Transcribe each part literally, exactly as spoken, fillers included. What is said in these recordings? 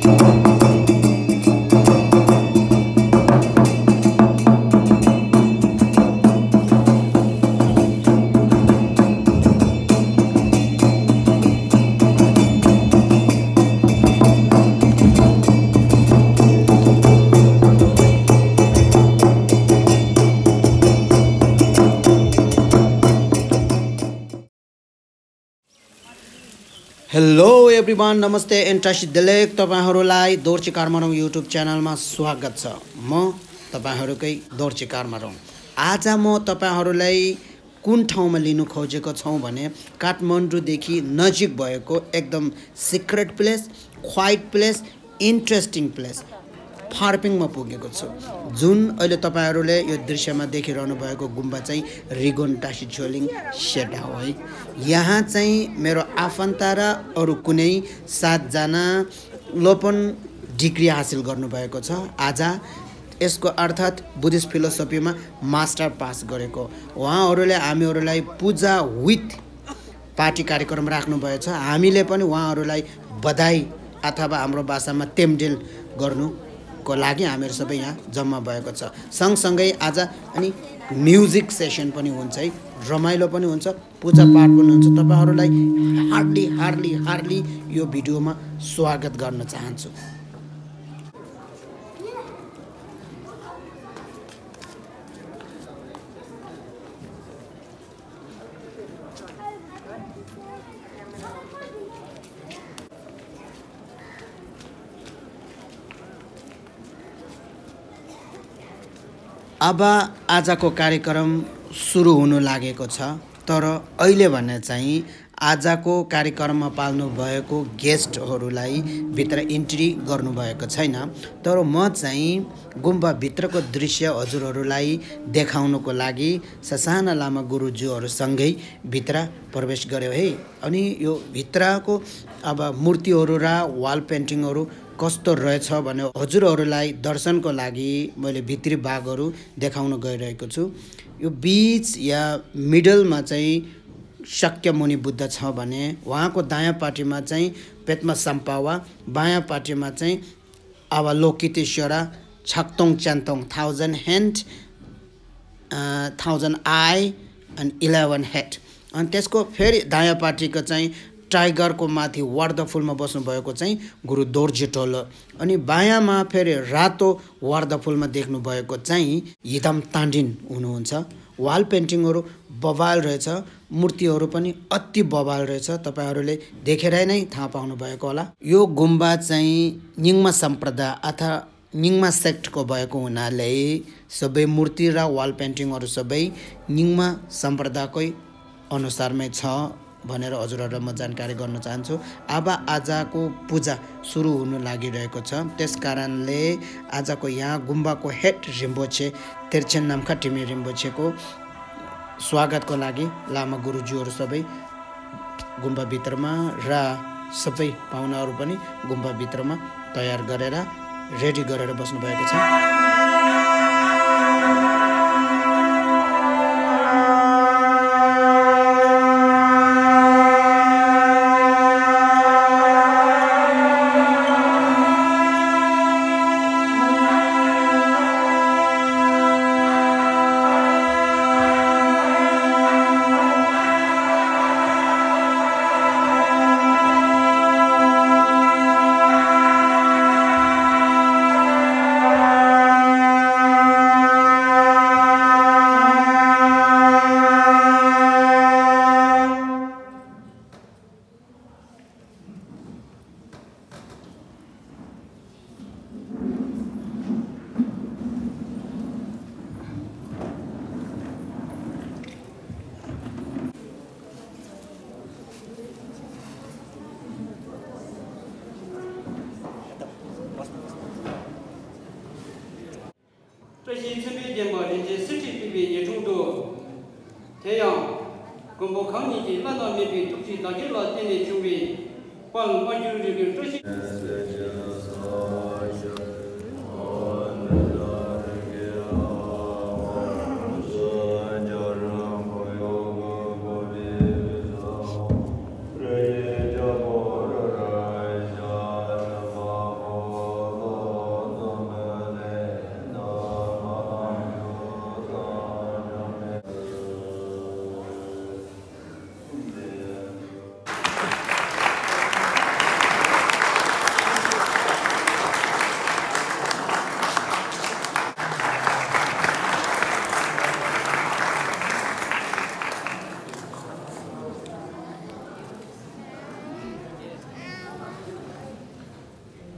Hello everyone, नमस्ते एन्टासी दिलेक तपाईहरुलाई दोर्चे कारमारौं YouTube च्यानलमा स्वागत छ। म तपाईहरुकै दोर्चे कारमारौं। आज म तपाईहरुलाई कुन ठाउँमा लिनु खोजेको छौं भने काठमाडौँदेखि नजिक भएको एकदम secret place, quiet place, interesting place फार्पिङमा पुगेको छु। जुन अहिले तपाईहरुले यो दृश्यमा देखिरहनु भएको गुम्बा चाहिँ रिगोन टासी छोलिङ सेट हो है। यहाँ चाहिँ मेरो आफन्त र अरु कुनै सात जना लोपन डिग्री हासिल गर्नुभएको छ। आज यसको अर्थात् बुद्धिस्ट फिलोसफीमा मास्टर पास गरेको उहाँहरुले हामीहरुलाई पूजा विथ पार्टी कार्यक्रम राख्नु भएछ। हामीले पनि उहाँहरुलाई बधाई अथवा हाम्रो भाषामा तेमडेल गर्नु को लागि हामीहरु सबै यहाँ जम्मा भएको छ। सँगसँगै आज अनि म्युजिक सेसन पनि हुन्छ है, रमाइलो पनि हुन्छ, पूजा पाठ पनि हुन्छ। तपाईहरुलाई हार्डली हार्डली हार्डली यो भिडियोमा स्वागत गर्न चाहन्छु। अब आजको कार्यक्रम सुरु हुन लागेको छ, तर अहिले भने चाहिँ आजको कार्यक्रममा पाल्नु भएको गेस्टहरुलाई भित्र इन्ट्री गर्नु भएको छैन। तर म चाहिँ गुम्बा भित्रको दृश्य हजुरहरुलाई देखाउनको लागि ससाना लामा गुरुज्यूहरु सँगै भित्र प्रवेश गर्यो है। अनि यो भित्रको अब मूर्तिहरु र वाल पेन्टिङहरु कस्तो रहेछ भने हजुरहरुलाई दर्शनको लागि मैले भित्री भागहरु देखाउन गइरहेको छु। यो बीच या मिडलमा चाहिँ शाक्यमुनि बुद्ध छ भने उहाँको दायाँ पार्टीमा चाहिँ पेत्मा साम्पावा, बायाँ पार्टीमा चाहिँ अवलोकितेश्वरा छक्तोङ च्यान्तोङ thousand hand thousand eye and eleven head. अनि त्यसको फेरि दायाँ पार्टीको चाहिँ टाइगरको माथि वार्दफुलमा बस्नु भएको चाहिँ गुरु दोर्जे टोलो। अनि बायाँमा फेरि रातो वार्दफुलमा देख्नु भएको चाहिँ हिदाम तान्डिन हुनुहुन्छ। वाल पेन्टिङहरु बवाल रहेछ, मूर्तिहरु पनि अति बवाल रहेछ। तपाईहरुले देखेरै नै थाहा पाउनु भएको होला। यो गुम्बा चाहिँ निङमा सम्प्रदाय अथवा निङमा सेक्टको भएको हुनाले सबै मूर्ति र वाल पेन्टिङहरु सबै निङमा सम्प्रदायकै अनुसारमै छ भनेर हजुरहरुलाई म जानकारी गर्न चाहन्छु। अब आजको पूजा सुरु हुन लागिरहेको छ, त्यसकारणले आजको यहाँ गुम्बाको हेड रिम्बोछे तेर्छेन नामका टिमी रिम्बोछेको स्वागतको लागि लामा गुरुज्यूहरु सबै गुम्बा भित्रमा र सबै पाहुनाहरु पनि गुम्बा भित्रमा तयार गरेर रेडी गरेर बस्नु भएको छ।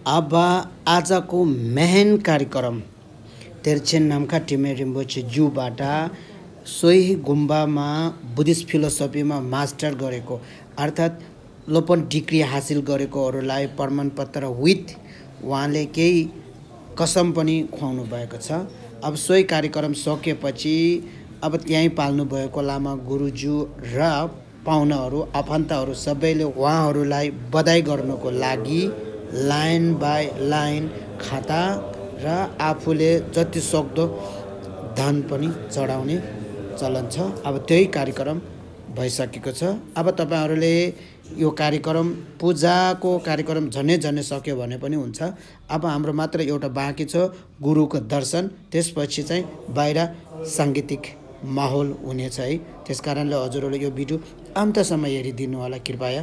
अब आजको मेन कार्यक्रम तेर्चेन नामका टिमे रिम्पोचे ज्यूबाट सोही गुम्बामा बुद्धिस्ट फिलोसफीमा मास्टर गरेको अर्थात् लोपन डिग्री हासिल गरेकोहरूलाई प्रमाणपत्र विथ उहाँले केही कसम पनि खुवाउनु भएको छ। अब सोही कार्यक्रम सकेपछि अब त्यहीँ पाल्नु भएको लामा गुरुज्यू र पाहुनाहरू आफन्तहरू सबैले उहाँहरूलाई बधाई गर्नको लागि लाइन बाई लाइन खाता र आफूले जति सक्दो दान पनि चढाउने चलन छ। अब त्यही कार्यक्रम भइसकेको छ। अब तपाईहरुले यो कार्यक्रम पूजाको कार्यक्रम झनै झनै सक्यो भने पनि हुन्छ। अब हाम्रो मात्र एउटा बाँकी छ गुरुको दर्शन, त्यसपछि चाहिँ बाहिर सांगीतिक माहौल हुनेछ है। त्यसकारणले हजुरहरूले यो भिडियो अन्तसम्म हेरिदिनु होला कृपया।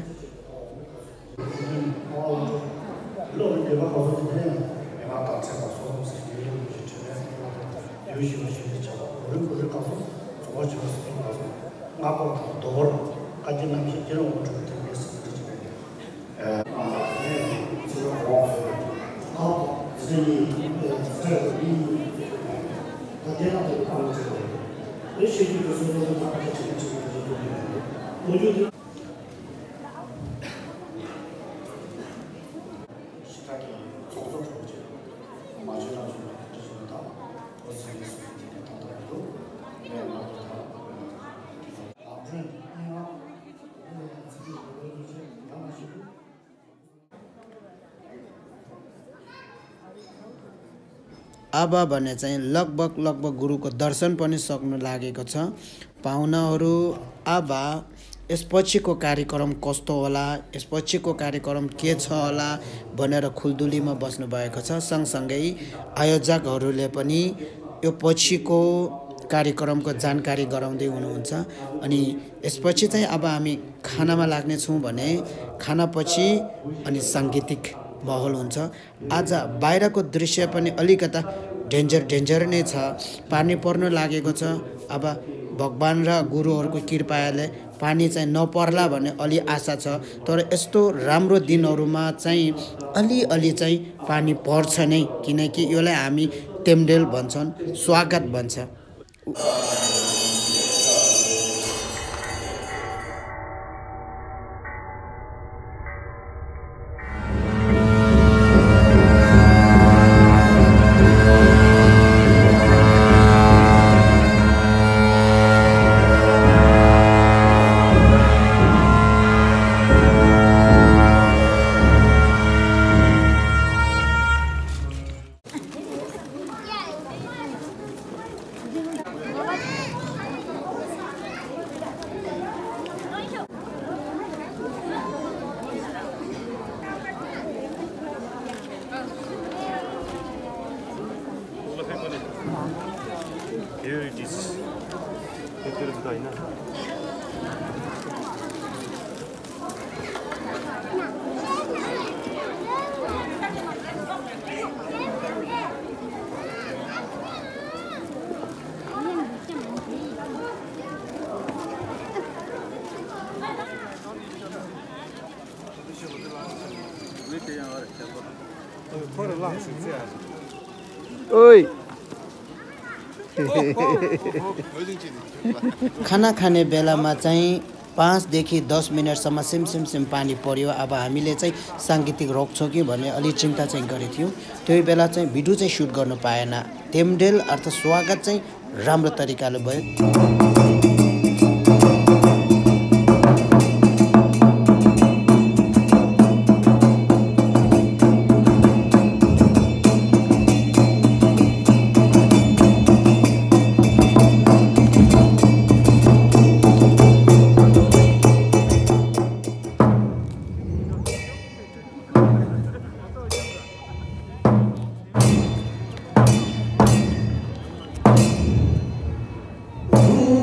अब भने चाहिँ लगभग लगभग गुरुको दर्शन पनि सक्नु लागेको छ। पाहुनाहरू अब यसपछिको कार्यक्रम कस्तो होला, यसपछिको कार्यक्रम के छ होला भनेर खुल्दुलीमा बस्नु भएको छ। सँगसँगै आयोजकहरूले पनि यो पछिको कार्यक्रमको जानकारी गराउँदै हुनुहुन्छ। अनि यसपछि चाहिँ अब हामी खानामा लाग्ने छौं भने खानापछि अनि सांगीतिक माहौल हुन्छ। आज बाहिरको दृश्य पनि अलिकता डेन्जर डेन्जर नै छ, पानी पर्न लागेको छ। अब भगवान र गुरुहरूको कृपाले पानी चाहिँ नपर्ला भन्ने अलि आशा छ। तर यस्तो राम्रो दिनहरुमा चाहिँ अलि अलि चाहिँ पानी पर्छ नै, किनकि यसलाई हामी टेम्डेल भन्छन्, स्वागत भन्छ। Here it is. Here is the ina. Oi. खाना खाने बेलामा चाहिँ पाँच देखि दस मिनटसम्म सिम सिम सिम पानी पर्यो। अब हामीले चाहिँ सांगीतिक रोक्छौँ कि भन्ने अलि चिन्ता चाहिँ गरेको थियौँ। त्यही बेला चाहिँ भिडियो चाहिँ सुट गर्न पाएन। टेम्डेल अर्थात् स्वागत चाहिँ राम्रो तरिकाले भयो। Ooh.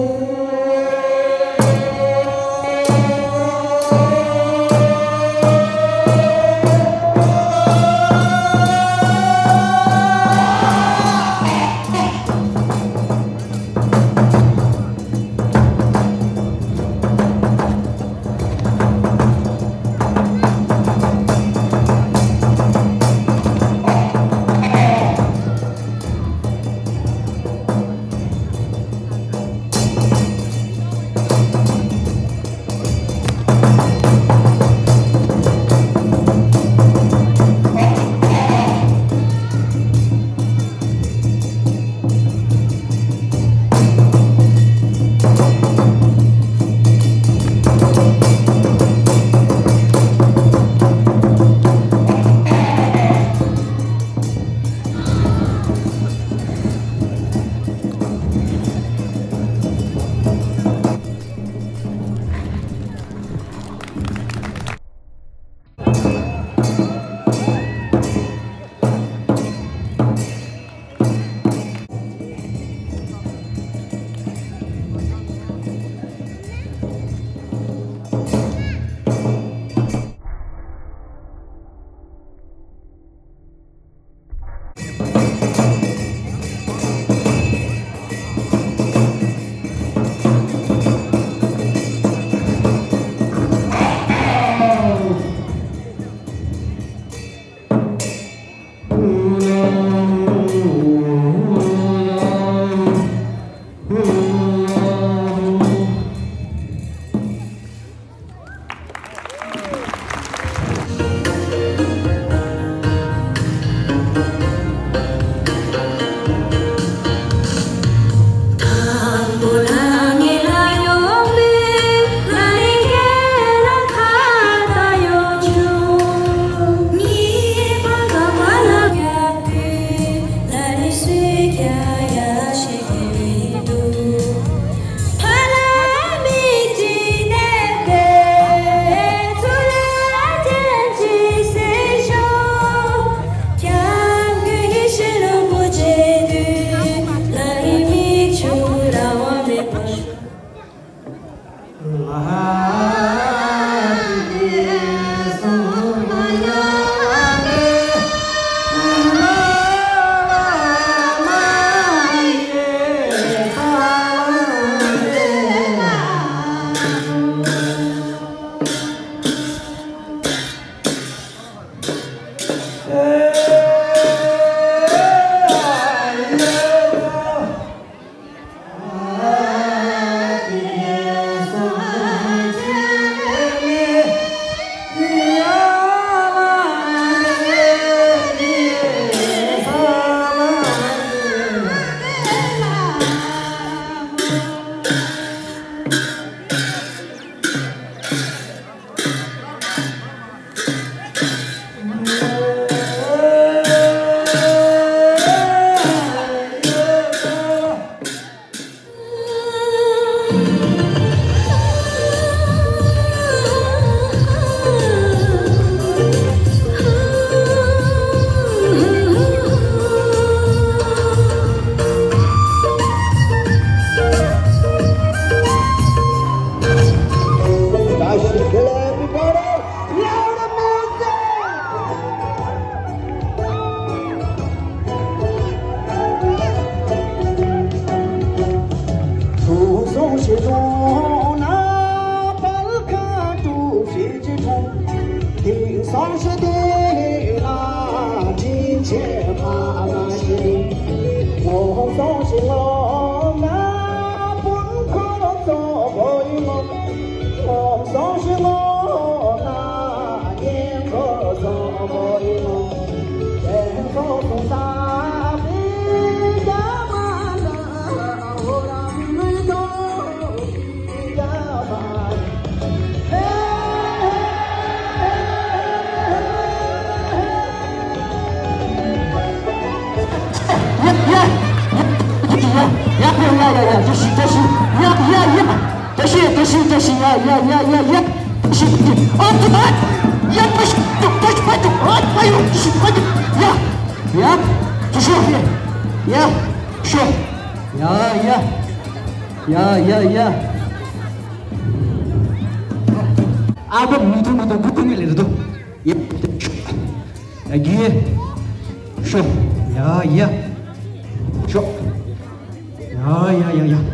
Apa mutu mutu mutu ni ledo. Yep. Lagi. Sure. Ya ya. Sure. Ya ya ya ya.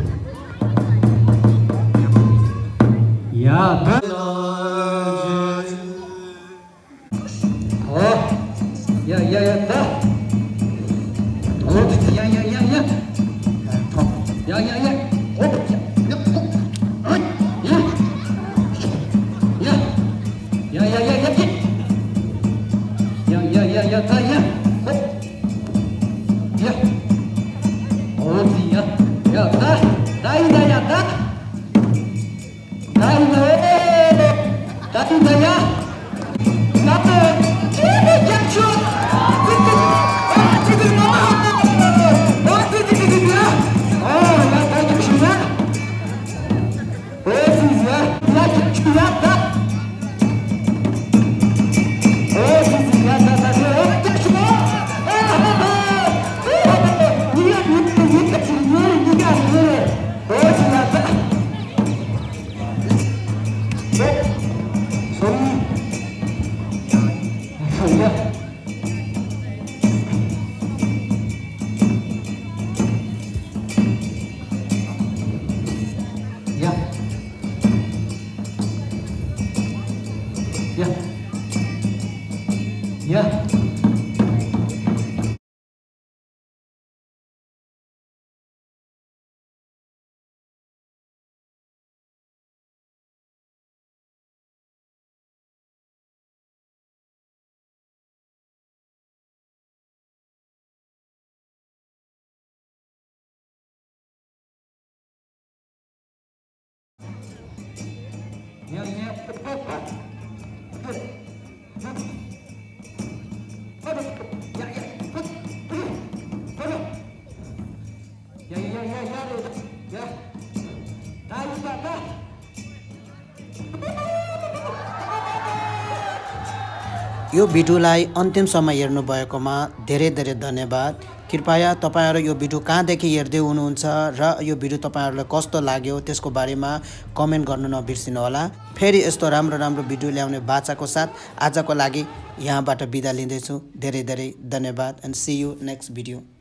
Ya. Oh. Ya ya ya dah. Oh ya ya ya ya. Ya ya ya. Oh. Ya ya ya ya ya ya ya ya ta ya ya oh ya ya ta dai da ya ta dai da dai da ya na ta ya chu Ya. Ya ya. यो भिडियोलाई अन्तिमसम्म हेर्नु भएकोमा धेरै धेरै धन्यवाद। कृपया तपाईहरु यो भिडियो कहाँदेखि हेर्दै हुनुहुन्छ र यो भिडियो तपाईहरुलाई कस्तो लाग्यो त्यसको बारेमा कमेन्ट गर्न नबिर्सिनु होला। फेरि यस्तो राम्रो राम्रो भिडियो ल्याउने बाचाको साथ आजको लागि यहाँबाट बिदा लिँदैछु। धेरै धेरै धन्यवाद and see you next video.